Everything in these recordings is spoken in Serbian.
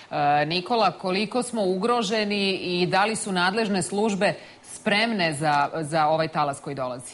Nikola, koliko smo ugroženi i da li su nadležne službe spremne za ovaj talas koji dolazi?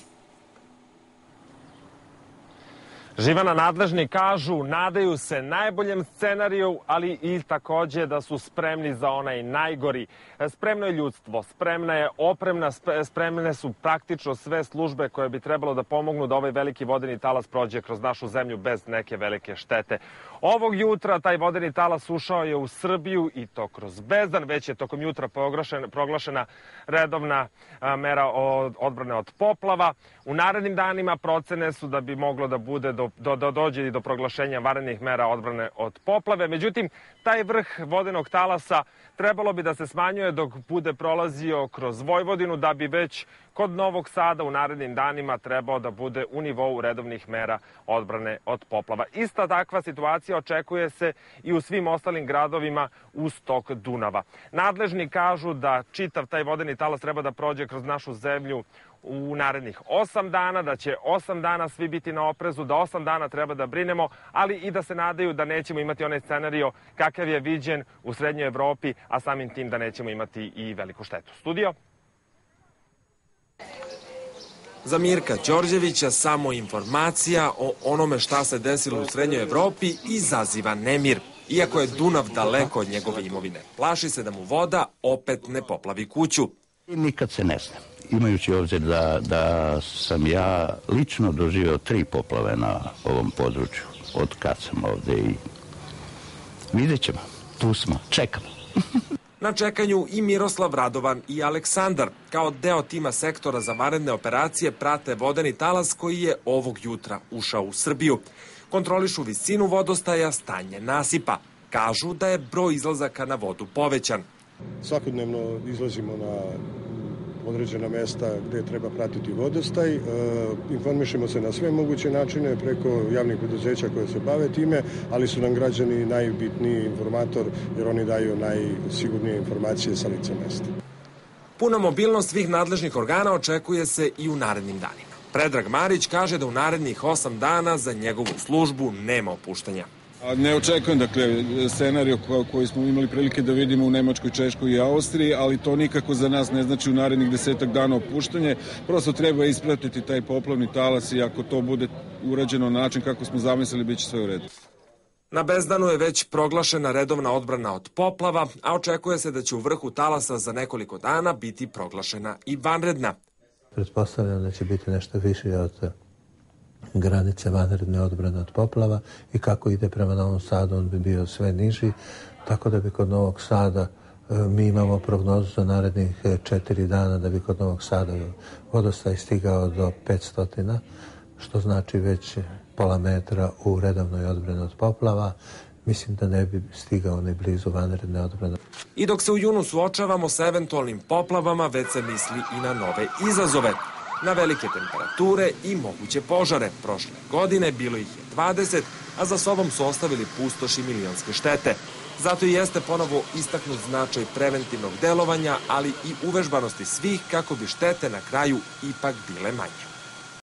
Živana, nadležni kažu, nadaju se najboljem scenariju, ali i takođe da su spremni za onaj najgori. Spremno je ljudstvo, spremna je opremna, spremne su praktično sve službe koje bi trebalo da pomognu da ovaj veliki vodeni talas prođe kroz našu zemlju bez neke velike štete. Ovog jutra taj vodeni talas ušao je u Srbiju i to kroz Bezdan, već je tokom jutra proglašena redovna mera odbrane od poplava. U narednim danima procene su da bi moglo da bude dođe i do proglašenja vanrednih mera odbrane od poplave. Međutim, taj vrh vodenog talasa trebalo bi da se smanjuje dok bude prolazio kroz Vojvodinu, da bi već kod Novog Sada u narednim danima trebao da bude u nivou redovnih mera odbrane od poplava. Ista takva situacija očekuje se i u svim ostalim gradovima uz tok Dunava. Nadležni kažu da čitav taj vodeni talas treba da prođe kroz našu zemlju u narednih 8 dana, da će 8 dana svi biti na oprezu, da 8 dana treba da brinemo, ali i da se nadaju da nećemo imati onaj scenario kakav je viđen u Srednjoj Evropi, a samim tim da nećemo imati i veliku štetu. Studio? Za Mirka Đorđevića samo informacija o onome šta se desilo u Srednjoj Evropi izaziva nemir, iako je Dunav daleko od njegove imovine. Plaši se da mu voda opet ne poplavi kuću. Nikad se ne zna. Imajući obzir da sam ja lično doživio 3 poplave na ovom području od kad sam ovde i vidjet ćemo. Tu smo, čekamo. Na čekanju i Miroslav, Radovan i Aleksandar. Kao deo tima sektora za vanredne operacije prate vodeni talas koji je ovog jutra ušao u Srbiju. Kontrolišu visinu vodostaja, stanje nasipa. Kažu da je broj izlazaka na vodu povećan. Svakodnevno izlazimo na određena mesta gde treba pratiti vodostaj. Informišemo se na sve moguće načine preko javnih preduzeća koje se bave time, ali su nam građani najbitniji informator jer oni daju najsigurnije informacije sa lica mesta. Puna mobilnost svih nadležnih organa očekuje se i u narednim danima. Predrag Marić kaže da u narednih 8 dana za njegovu službu nema opuštanja. Ne očekujem, scenariju koji smo imali prilike da vidimo u Nemačkoj, Češkoj i Austriji, ali to nikako za nas ne znači u narednih 10 dana opuštanje. Prosto treba ispratiti taj poplavni talas i ako to bude urađeno na način kako smo zamislili, bit će sve u redu. Na Bezdanu je već proglašena redovna odbrana od poplava, a očekuje se da će u vrhu talasa za nekoliko dana biti proglašena i vanredna. Pretpostavljam da će biti nešto više od granice vanredne odbrane od poplava i kako ide prema Novom Sadu, on bi bio sve niži, tako da bi kod Novog Sada, mi imamo prognozu za narednih 4 dana da bi kod Novog Sada vodostaj stigao do 500, što znači već pola metra u redovnoj odbrani od poplava. Mislim da ne bi stigao ni blizu vanredne odbrane. I dok se u junu suočavamo sa eventualnim poplavama, već se misli i na nove izazove. Na velike temperature i moguće požare. Prošle godine bilo ih je 20, a za sobom su ostavili pustoš i milionske štete. Zato i jeste ponovo istaknut značaj preventivnog delovanja, ali i uvežbanosti svih kako bi štete na kraju ipak bile manje.